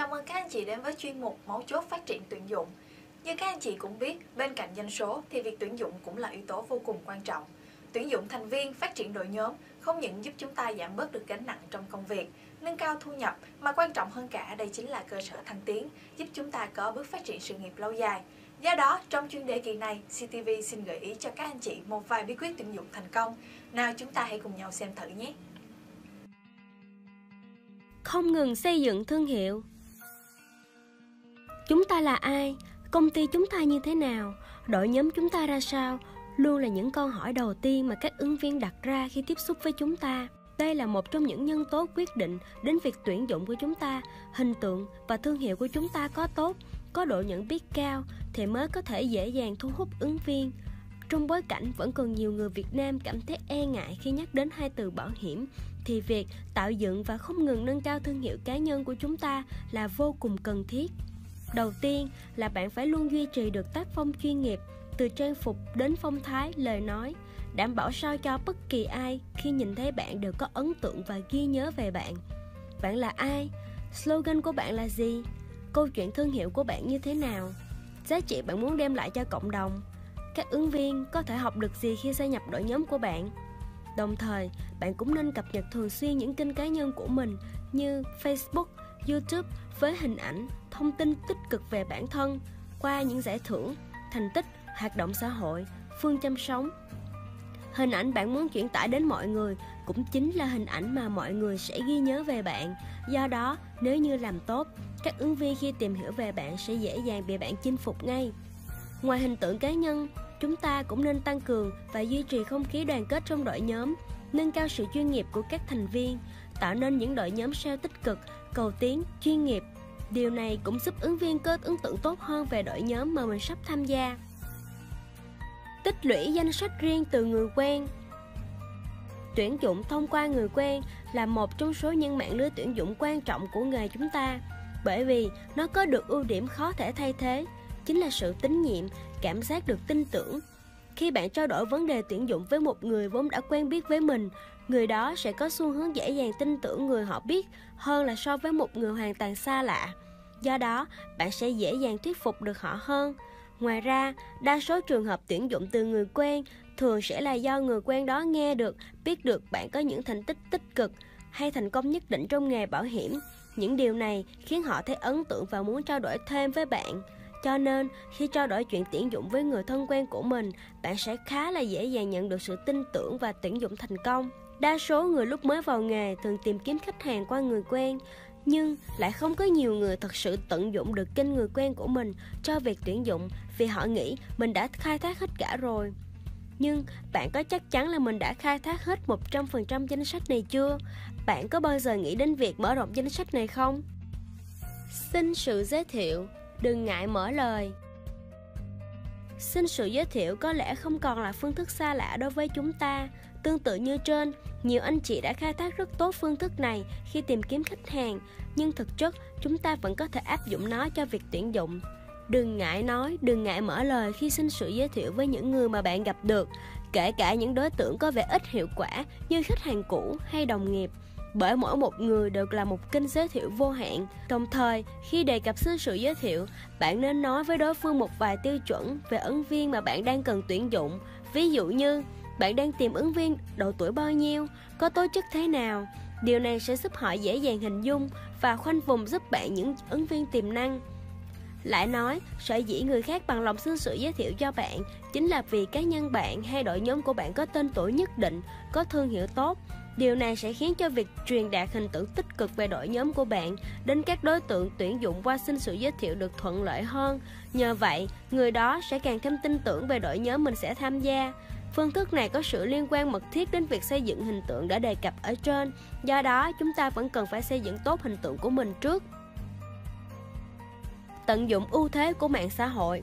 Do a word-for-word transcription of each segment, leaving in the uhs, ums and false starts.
mừng các anh chị đến với chuyên mục Mấu chốt phát triển tuyển dụng. Như các anh chị cũng biết, bên cạnh doanh số thì việc tuyển dụng cũng là yếu tố vô cùng quan trọng. Tuyển dụng thành viên, phát triển đội nhóm không những giúp chúng ta giảm bớt được gánh nặng trong công việc, nâng cao thu nhập, mà quan trọng hơn cả đây chính là cơ sở thăng tiến, giúp chúng ta có bước phát triển sự nghiệp lâu dài. Do đó, trong chuyên đề kỳ này, xê tê vê xin gợi ý cho các anh chị một vài bí quyết tuyển dụng thành công. Nào chúng ta hãy cùng nhau xem thử nhé! Không ngừng xây dựng thương hiệu. Chúng ta là ai? Công ty chúng ta như thế nào? Đội nhóm chúng ta ra sao? Luôn là những câu hỏi đầu tiên mà các ứng viên đặt ra khi tiếp xúc với chúng ta. Đây là một trong những nhân tố quyết định đến việc tuyển dụng của chúng ta. Hình tượng và thương hiệu của chúng ta có tốt, có độ nhận biết cao thì mới có thể dễ dàng thu hút ứng viên. Trong bối cảnh vẫn còn nhiều người Việt Nam cảm thấy e ngại khi nhắc đến hai từ bảo hiểm, thì việc tạo dựng và không ngừng nâng cao thương hiệu cá nhân của chúng ta là vô cùng cần thiết. Đầu tiên là bạn phải luôn duy trì được tác phong chuyên nghiệp, từ trang phục đến phong thái, lời nói, đảm bảo sao cho bất kỳ ai khi nhìn thấy bạn đều có ấn tượng và ghi nhớ về bạn. Bạn là ai? Slogan của bạn là gì? Câu chuyện thương hiệu của bạn như thế nào? Giá trị bạn muốn đem lại cho cộng đồng? Các ứng viên có thể học được gì khi gia nhập đội nhóm của bạn? Đồng thời, bạn cũng nên cập nhật thường xuyên những kênh cá nhân của mình như Facebook, YouTube với hình ảnh, thông tin tích cực về bản thân qua những giải thưởng, thành tích, hoạt động xã hội, phương châm sống. Hình ảnh bạn muốn truyền tải đến mọi người cũng chính là hình ảnh mà mọi người sẽ ghi nhớ về bạn. Do đó, nếu như làm tốt, các ứng viên khi tìm hiểu về bạn sẽ dễ dàng bị bạn chinh phục ngay. Ngoài hình tượng cá nhân, chúng ta cũng nên tăng cường và duy trì không khí đoàn kết trong đội nhóm, nâng cao sự chuyên nghiệp của các thành viên, tạo nên những đội nhóm sale tích cực, cầu tiến, chuyên nghiệp. Điều này cũng giúp ứng viên có ấn tượng tốt hơn về đội nhóm mà mình sắp tham gia. Tích lũy danh sách riêng từ người quen. Tuyển dụng thông qua người quen là một trong số những mạng lưới tuyển dụng quan trọng của nghề chúng ta, bởi vì nó có được ưu điểm khó thể thay thế, chính là sự tín nhiệm, cảm giác được tin tưởng. Khi bạn trao đổi vấn đề tuyển dụng với một người vốn đã quen biết với mình, người đó sẽ có xu hướng dễ dàng tin tưởng người họ biết hơn là so với một người hoàn toàn xa lạ. Do đó, bạn sẽ dễ dàng thuyết phục được họ hơn. Ngoài ra, đa số trường hợp tuyển dụng từ người quen thường sẽ là do người quen đó nghe được, biết được bạn có những thành tích tích cực hay thành công nhất định trong nghề bảo hiểm. Những điều này khiến họ thấy ấn tượng và muốn trao đổi thêm với bạn. Cho nên, khi trao đổi chuyện tuyển dụng với người thân quen của mình, bạn sẽ khá là dễ dàng nhận được sự tin tưởng và tuyển dụng thành công. Đa số người lúc mới vào nghề thường tìm kiếm khách hàng qua người quen, nhưng lại không có nhiều người thật sự tận dụng được kênh người quen của mình cho việc tuyển dụng vì họ nghĩ mình đã khai thác hết cả rồi. Nhưng bạn có chắc chắn là mình đã khai thác hết một trăm phần trăm danh sách này chưa? Bạn có bao giờ nghĩ đến việc mở rộng danh sách này không? Xin sự giới thiệu, đừng ngại mở lời. Xin sự giới thiệu có lẽ không còn là phương thức xa lạ đối với chúng ta. Tương tự như trên, nhiều anh chị đã khai thác rất tốt phương thức này khi tìm kiếm khách hàng, nhưng thực chất chúng ta vẫn có thể áp dụng nó cho việc tuyển dụng. Đừng ngại nói, đừng ngại mở lời khi xin sự giới thiệu với những người mà bạn gặp được, kể cả những đối tượng có vẻ ít hiệu quả như khách hàng cũ hay đồng nghiệp. Bởi mỗi một người đều là một kênh giới thiệu vô hạn. Đồng thời, khi đề cập xin sự giới thiệu, bạn nên nói với đối phương một vài tiêu chuẩn về ứng viên mà bạn đang cần tuyển dụng. Ví dụ như, bạn đang tìm ứng viên độ tuổi bao nhiêu, có tố chất thế nào. Điều này sẽ giúp họ dễ dàng hình dung và khoanh vùng giúp bạn những ứng viên tiềm năng. Lại nói, sở dĩ người khác bằng lòng xin sự giới thiệu cho bạn chính là vì cá nhân bạn hay đội nhóm của bạn có tên tuổi nhất định, có thương hiệu tốt. Điều này sẽ khiến cho việc truyền đạt hình tượng tích cực về đội nhóm của bạn đến các đối tượng tuyển dụng qua xin sự giới thiệu được thuận lợi hơn. Nhờ vậy, người đó sẽ càng thêm tin tưởng về đội nhóm mình sẽ tham gia. Phương thức này có sự liên quan mật thiết đến việc xây dựng hình tượng đã đề cập ở trên. Do đó, chúng ta vẫn cần phải xây dựng tốt hình tượng của mình trước. Tận dụng ưu thế của mạng xã hội.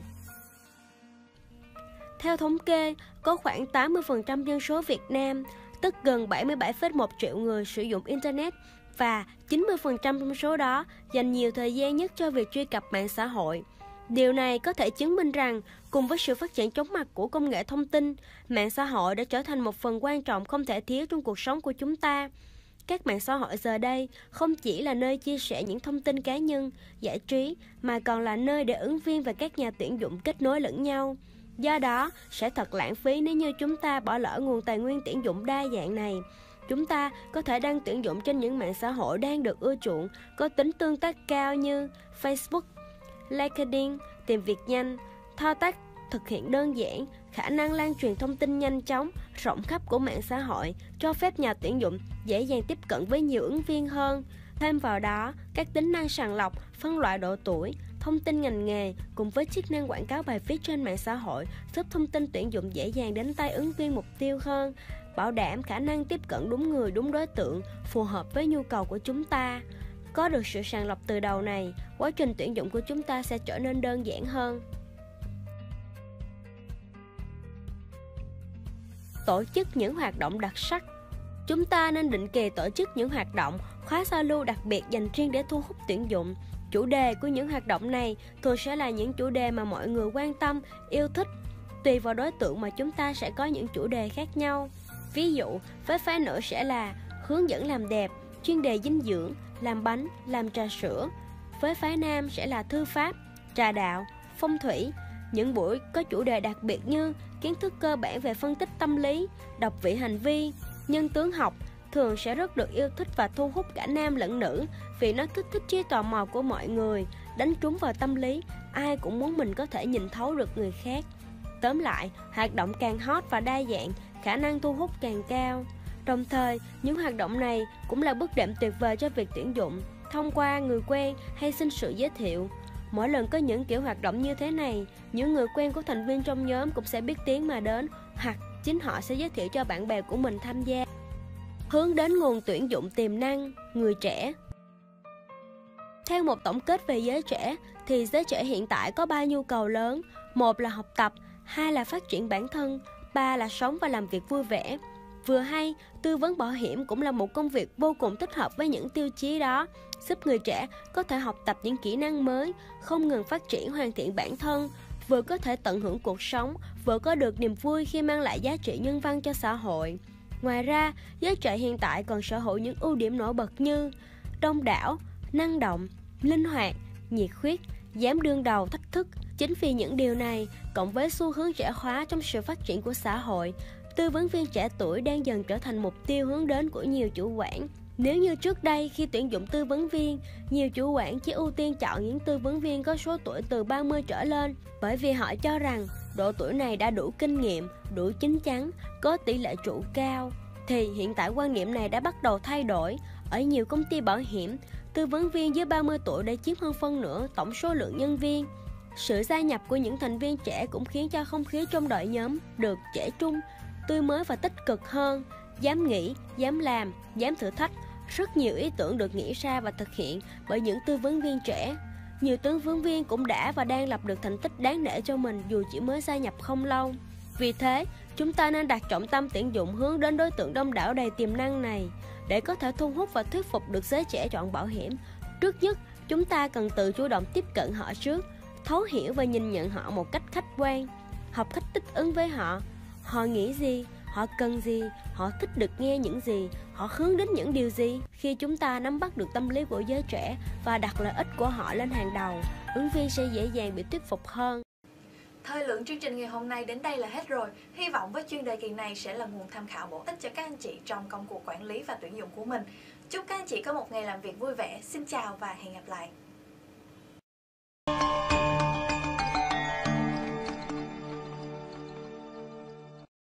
Theo thống kê, có khoảng tám mươi phần trăm dân số Việt Nam, tức gần bảy mươi bảy phẩy một triệu người sử dụng Internet, và chín mươi phần trăm trong số đó dành nhiều thời gian nhất cho việc truy cập mạng xã hội. Điều này có thể chứng minh rằng, cùng với sự phát triển chóng mặt của công nghệ thông tin, mạng xã hội đã trở thành một phần quan trọng không thể thiếu trong cuộc sống của chúng ta. Các mạng xã hội giờ đây không chỉ là nơi chia sẻ những thông tin cá nhân, giải trí, mà còn là nơi để ứng viên và các nhà tuyển dụng kết nối lẫn nhau. Do đó, sẽ thật lãng phí nếu như chúng ta bỏ lỡ nguồn tài nguyên tuyển dụng đa dạng này. Chúng ta có thể đăng tuyển dụng trên những mạng xã hội đang được ưa chuộng, có tính tương tác cao như Facebook, LinkedIn, tìm việc nhanh, thao tác thực hiện đơn giản, khả năng lan truyền thông tin nhanh chóng, rộng khắp của mạng xã hội cho phép nhà tuyển dụng dễ dàng tiếp cận với nhiều ứng viên hơn. Thêm vào đó, các tính năng sàng lọc, phân loại độ tuổi, thông tin ngành nghề cùng với chức năng quảng cáo bài viết trên mạng xã hội giúp thông tin tuyển dụng dễ dàng đến tay ứng viên mục tiêu hơn, bảo đảm khả năng tiếp cận đúng người, đúng đối tượng, phù hợp với nhu cầu của chúng ta. Có được sự sàng lọc từ đầu này, quá trình tuyển dụng của chúng ta sẽ trở nên đơn giản hơn. Tổ chức những hoạt động đặc sắc. Chúng ta nên định kỳ tổ chức những hoạt động, khóa giao lưu đặc biệt dành riêng để thu hút tuyển dụng. Chủ đề của những hoạt động này thường sẽ là những chủ đề mà mọi người quan tâm, yêu thích. Tùy vào đối tượng mà chúng ta sẽ có những chủ đề khác nhau. Ví dụ, với phái nữ sẽ là hướng dẫn làm đẹp, chuyên đề dinh dưỡng, làm bánh, làm trà sữa. Với phái nam sẽ là thư pháp, trà đạo, phong thủy. Những buổi có chủ đề đặc biệt như kiến thức cơ bản về phân tích tâm lý, đọc vị hành vi, nhân tướng học thường sẽ rất được yêu thích và thu hút cả nam lẫn nữ vì nó kích thích trí tò mò của mọi người, đánh trúng vào tâm lý, ai cũng muốn mình có thể nhìn thấu được người khác. Tóm lại, hoạt động càng hot và đa dạng, khả năng thu hút càng cao. Đồng thời, những hoạt động này cũng là bước đệm tuyệt vời cho việc tuyển dụng, thông qua người quen hay xin sự giới thiệu. Mỗi lần có những kiểu hoạt động như thế này, những người quen của thành viên trong nhóm cũng sẽ biết tiếng mà đến, hoặc chính họ sẽ giới thiệu cho bạn bè của mình tham gia. Hướng đến nguồn tuyển dụng tiềm năng, người trẻ. Theo một tổng kết về giới trẻ, thì giới trẻ hiện tại có ba nhu cầu lớn. Một là học tập, hai là phát triển bản thân, ba là sống và làm việc vui vẻ. Vừa hay, tư vấn bảo hiểm cũng là một công việc vô cùng thích hợp với những tiêu chí đó, giúp người trẻ có thể học tập những kỹ năng mới, không ngừng phát triển hoàn thiện bản thân, vừa có thể tận hưởng cuộc sống, vừa có được niềm vui khi mang lại giá trị nhân văn cho xã hội. Ngoài ra, giới trẻ hiện tại còn sở hữu những ưu điểm nổi bật như đông đảo, năng động, linh hoạt, nhiệt huyết, dám đương đầu thách thức. Chính vì những điều này, cộng với xu hướng trẻ hóa trong sự phát triển của xã hội, tư vấn viên trẻ tuổi đang dần trở thành mục tiêu hướng đến của nhiều chủ quản. Nếu như trước đây khi tuyển dụng tư vấn viên, nhiều chủ quản chỉ ưu tiên chọn những tư vấn viên có số tuổi từ ba mươi trở lên, bởi vì họ cho rằng độ tuổi này đã đủ kinh nghiệm, đủ chín chắn, có tỷ lệ trụ cao, thì hiện tại quan niệm này đã bắt đầu thay đổi. Ở nhiều công ty bảo hiểm, tư vấn viên dưới ba mươi tuổi đã chiếm hơn phân nửa tổng số lượng nhân viên. Sự gia nhập của những thành viên trẻ cũng khiến cho không khí trong đội nhóm được trẻ trung, tươi mới và tích cực hơn, dám nghĩ, dám làm, dám thử thách. Rất nhiều ý tưởng được nghĩ ra và thực hiện bởi những tư vấn viên trẻ. Nhiều tư vấn viên cũng đã và đang lập được thành tích đáng nể cho mình dù chỉ mới gia nhập không lâu. Vì thế, chúng ta nên đặt trọng tâm tuyển dụng hướng đến đối tượng đông đảo đầy tiềm năng này. Để có thể thu hút và thuyết phục được giới trẻ chọn bảo hiểm, trước nhất, chúng ta cần tự chủ động tiếp cận họ trước, thấu hiểu và nhìn nhận họ một cách khách quan, học cách thích ứng với họ. Họ nghĩ gì? Họ cần gì? Họ thích được nghe những gì? Họ hướng đến những điều gì? Khi chúng ta nắm bắt được tâm lý của giới trẻ và đặt lợi ích của họ lên hàng đầu, ứng viên sẽ dễ dàng bị thuyết phục hơn. Thời lượng chương trình ngày hôm nay đến đây là hết rồi. Hy vọng với chuyên đề kỳ này sẽ là nguồn tham khảo bổ ích cho các anh chị trong công cuộc quản lý và tuyển dụng của mình. Chúc các anh chị có một ngày làm việc vui vẻ. Xin chào và hẹn gặp lại.